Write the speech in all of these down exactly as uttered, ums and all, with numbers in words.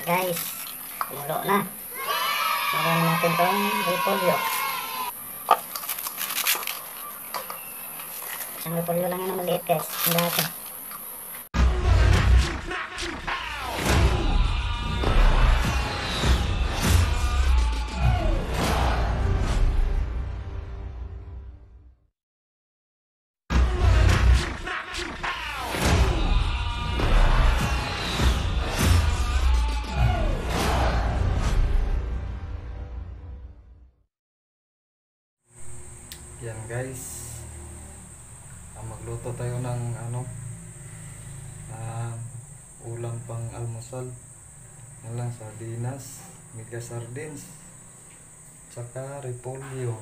Guys, kumulo na. Lagyan natin itong repolyo. Isang repolyo lang yan na maliit guys. Ang dati. Yan guys, ah, magluto tayo ng ano uh, ulam pang almusal. Yan lang, sardinas, mega sardines, tsaka repolyo,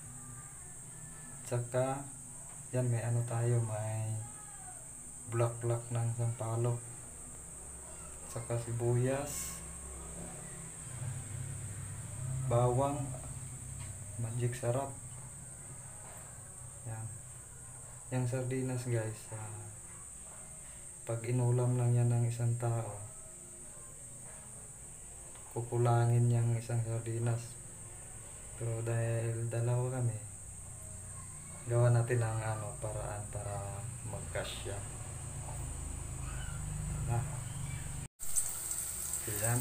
tsaka yan may ano tayo, may bulak-bulak ng sampalok, tsaka sibuyas, bawang, magic sarap. Yan. Yung sardinas guys, uh, pag inulam lang yan ng isang tao, kukulangin yung isang sardinas. Pero dahil dalawa kami, gawa natin ang ano, paraan para magkasya. Na. Yan.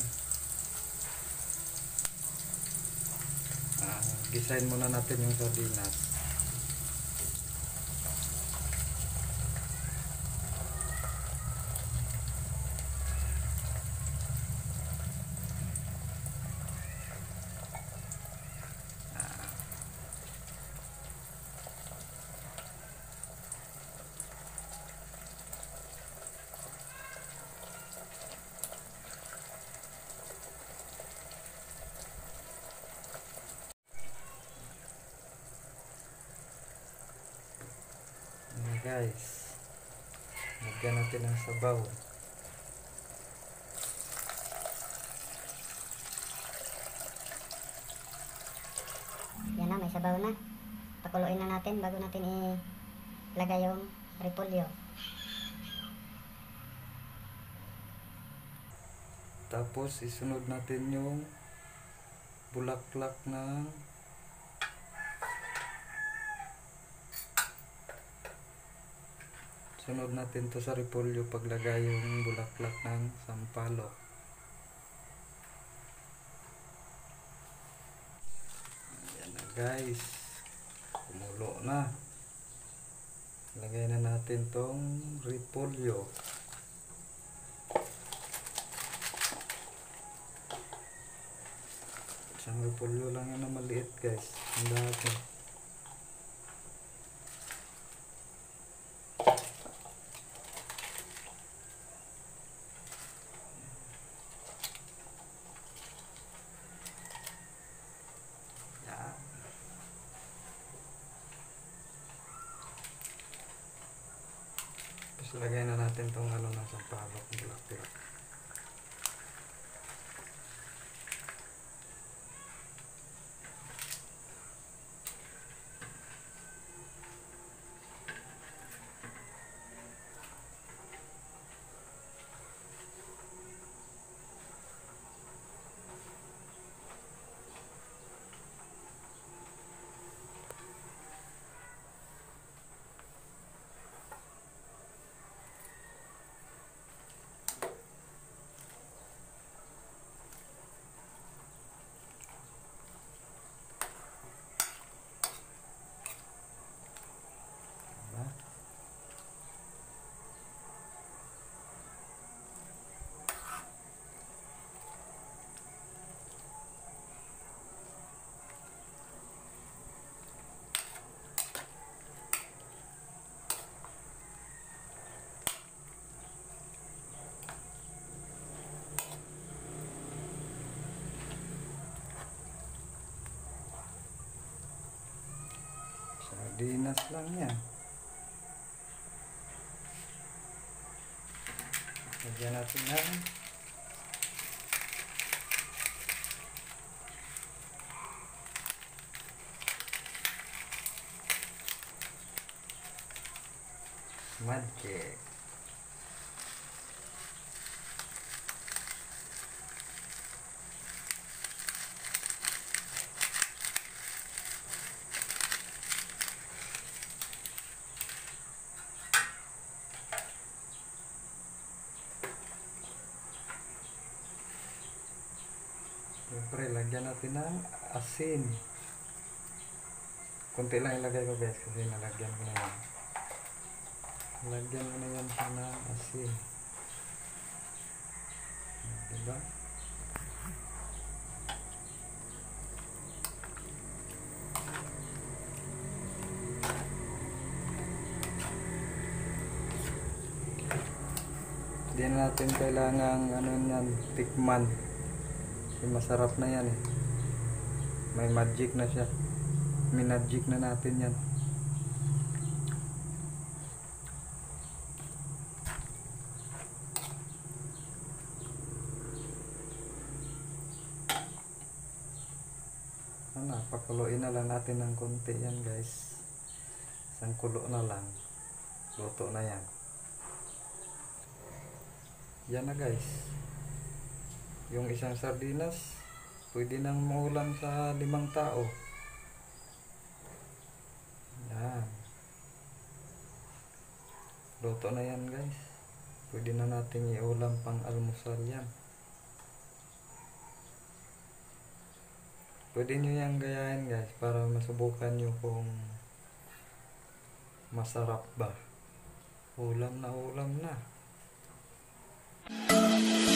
Uh, gisahin muna natin yung sardinas. Guys, lagyan natin ng sabaw. Yan na, may sabaw na. Pakuluin na natin bago natin ilagay yung repolyo. Tapos isunod natin yung bulak-bulak ng sunod natin to sa repolyo paglagay yung bulak-bulak ng sampalok. Ayan na guys, kumulo na. Lagay na natin tong repolyo. Isang repolyo lang yan na maliit guys. Ang dati. Lagay na natin tong ano ng sampalok, bulak-bulak. Sardinas lang yan. Lagyan natin ng magic. Siyempre, lagyan natin ng asin. Kunti lang ilagay ko guys kasi nalagyan ko na yan. Lagyan ko na yan siya ng asin. Diba? Hindi na natin kailangang ano yan, tikman. Kasi masarap na yan eh. May magic na siya. Minagic na natin yan. Ano, pakuluin na lang natin ng konti yan guys. Isang kulo na lang. Luto na yan. Yan na guys. Yung isang sardinas, pwede nang maulam sa limang tao. Yan. Luto na yan guys. Pwede na natin iulam pang almusal yan. Pwede nyo yung gayahin guys para masubukan nyo kung masarap ba. Ulam na ulam na.